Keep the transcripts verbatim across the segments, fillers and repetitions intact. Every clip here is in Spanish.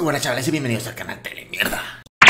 buenas, chavales, y bienvenidos al canal Telemierda.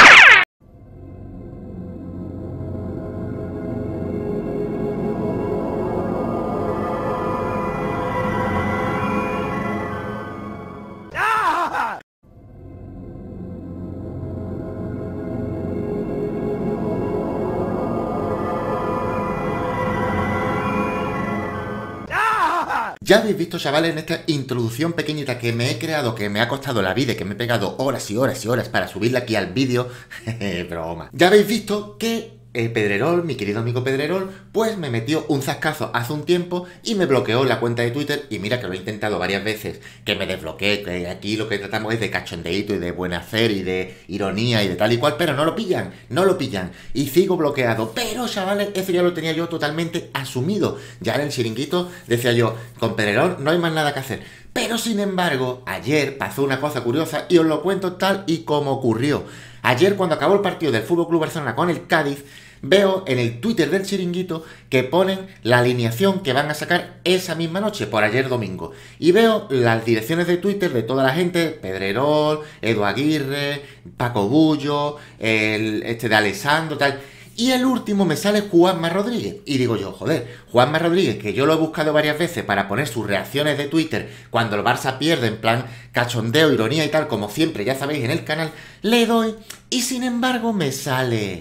Ya habéis visto, chavales, en esta introducción pequeñita que me he creado, que me ha costado la vida, que me he pegado horas y horas y horas para subirla aquí al vídeo. Broma. Ya habéis visto que el Pedrerol, mi querido amigo Pedrerol, pues me metió un zascazo hace un tiempo y me bloqueó la cuenta de Twitter. Y mira que lo he intentado varias veces, que me desbloquee, que aquí lo que tratamos es de cachondeíto y de buen hacer y de ironía y de tal y cual, pero no lo pillan, no lo pillan. Y sigo bloqueado, pero chavales, eso ya lo tenía yo totalmente asumido. Ya en el chiringuito decía yo, con Pedrerol no hay más nada que hacer. Pero sin embargo, ayer pasó una cosa curiosa y os lo cuento tal y como ocurrió. Ayer, cuando acabó el partido del F C Barcelona con el Cádiz, veo en el Twitter del chiringuito que ponen la alineación que van a sacar esa misma noche, por ayer domingo. Y veo las direcciones de Twitter de toda la gente, Pedrerol, Edu Aguirre, Paco Bullo, el, este de Alessandro, tal. Y el último me sale Juanma Rodríguez. Y digo yo, joder, Juanma Rodríguez, que yo lo he buscado varias veces para poner sus reacciones de Twitter cuando el Barça pierde, en plan cachondeo, ironía y tal, como siempre, ya sabéis, en el canal, le doy y sin embargo me sale...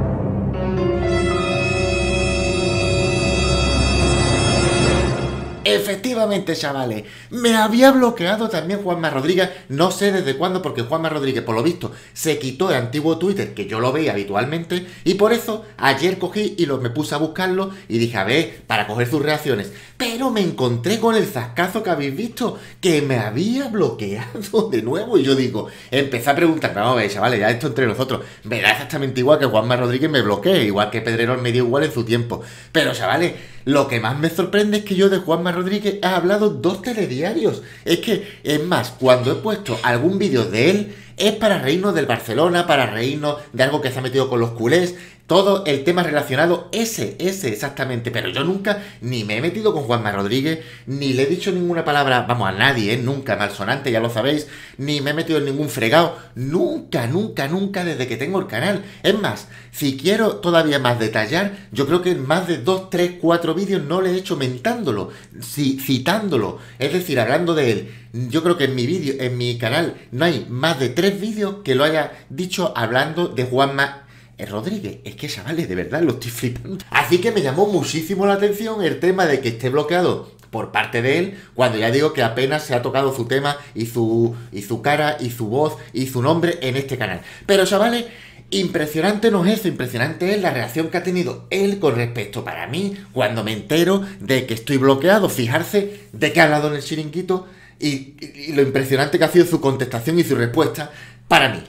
Efectivamente, chavales, me había bloqueado también Juanma Rodríguez, no sé desde cuándo, porque Juanma Rodríguez, por lo visto, se quitó el antiguo Twitter, que yo lo veía habitualmente, y por eso ayer cogí y lo, me puse a buscarlo y dije, a ver, para coger sus reacciones. Pero me encontré con el zascazo que habéis visto, que me había bloqueado de nuevo, y yo digo, empecé a preguntar, vamos a ver, chavales, ya esto entre nosotros, me da exactamente igual que Juanma Rodríguez me bloquee, igual que Pedrerol me dio igual en su tiempo. Pero, chavales, lo que más me sorprende es que yo de Juanma Rodríguez he hablado dos telediarios. Es que, es más, cuando he puesto algún vídeo de él, es para reírnos del Barcelona, para reírnos de algo que se ha metido con los culés, todo el tema relacionado, ese, ese exactamente. Pero yo nunca ni me he metido con Juanma Rodríguez, ni le he dicho ninguna palabra, vamos, a nadie, ¿eh? Nunca, malsonante, ya lo sabéis, ni me he metido en ningún fregado, nunca, nunca, nunca desde que tengo el canal. Es más, si quiero todavía más detallar, yo creo que en más de dos, tres, cuatro vídeos no le he hecho mentándolo, si, citándolo, es decir, hablando de él. Yo creo que en mi vídeo, en mi canal, no hay más de tres vídeos que lo haya dicho hablando de Juanma Rodríguez. Es que, chavales, de verdad lo estoy flipando. Así que me llamó muchísimo la atención el tema de que esté bloqueado por parte de él, cuando ya digo que apenas se ha tocado su tema y su, y su cara y su voz y su nombre en este canal. Pero, chavales, impresionante no es eso, impresionante es la reacción que ha tenido él con respecto para mí cuando me entero de que estoy bloqueado. Fijarse de qué ha hablado en el chiringuito y, y, y lo impresionante que ha sido su contestación y su respuesta para mí.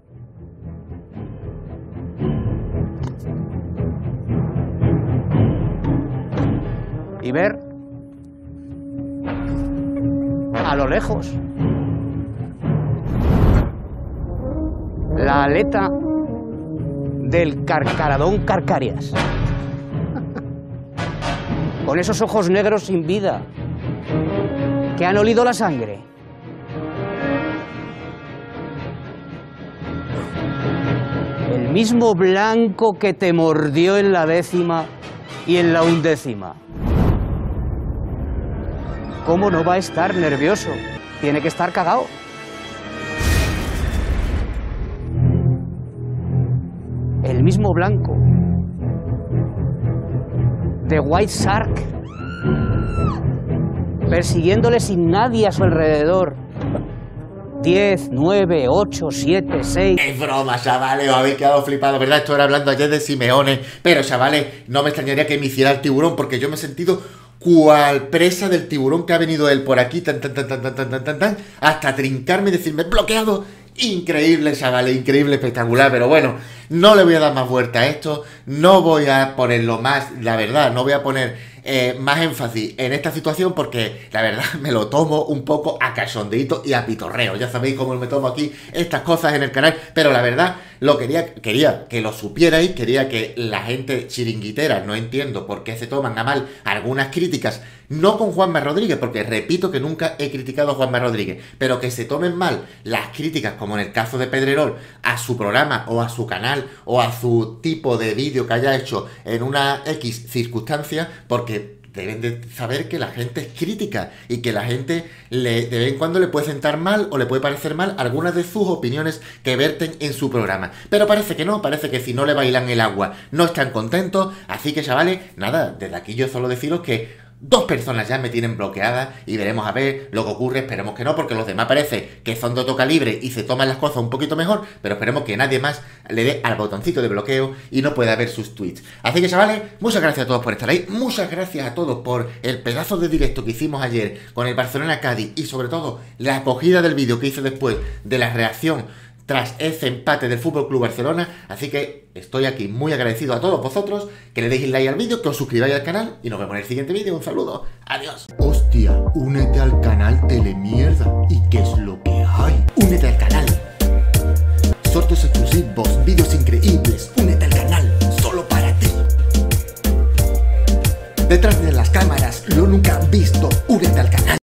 Y ver a lo lejos la aleta del Carcaradón Carcarias, con esos ojos negros sin vida que han olido la sangre. El mismo blanco que te mordió en la décima y en la undécima. ¿Cómo no va a estar nervioso? Tiene que estar cagao. El mismo blanco de White Shark, persiguiéndole sin nadie a su alrededor. diez, nueve, ocho, siete, seis... Es broma, chavales, os habéis quedado flipados, ¿verdad? Esto era hablando ayer de Simeone. Pero, chavales, no me extrañaría que me hiciera el tiburón, porque yo me he sentido cual presa del tiburón que ha venido él por aquí, tan, tan, tan, tan, tan, tan, tan, tan, tan, hasta trincarme y decirme, bloqueado. Increíble, chavales, increíble, espectacular. Pero bueno, no le voy a dar más vuelta a esto, no voy a ponerlo más, la verdad, no voy a poner eh, más énfasis en esta situación porque la verdad me lo tomo un poco a cachondeíto y a pitorreo. Ya sabéis cómo me tomo aquí estas cosas en el canal, pero la verdad lo quería, quería que lo supierais, quería que la gente chiringuitera, no entiendo por qué se toman a mal algunas críticas no con Juanma Rodríguez, porque repito que nunca he criticado a Juanma Rodríguez, pero que se tomen mal las críticas, como en el caso de Pedrerol, a su programa o a su canal o a su tipo de vídeo que haya hecho en una X circunstancia, porque deben de saber que la gente es crítica y que la gente le, de vez en cuando le puede sentar mal o le puede parecer mal algunas de sus opiniones que verten en su programa. Pero parece que no, parece que si no le bailan el agua no están contentos. Así que, chavales, nada, desde aquí yo solo deciros que dos personas ya me tienen bloqueada y veremos a ver lo que ocurre. Esperemos que no, porque los demás parece que son de toca libre y se toman las cosas un poquito mejor, pero esperemos que nadie más le dé al botoncito de bloqueo y no pueda ver sus tweets. Así que, chavales, muchas gracias a todos por estar ahí, muchas gracias a todos por el pedazo de directo que hicimos ayer con el Barcelona-Cádiz y sobre todo la acogida del vídeo que hice después de la reacción tras ese empate del F C Barcelona. Así que estoy aquí muy agradecido a todos vosotros, que le deis like al vídeo, que os suscribáis al canal y nos vemos en el siguiente vídeo. Un saludo, adiós. Hostia, únete al canal Telemierda. ¿Y qué es lo que hay? Únete al canal, Sorteos exclusivos, vídeos increíbles. Únete al canal, solo para ti. Detrás de las cámaras, lo nunca visto. Únete al canal.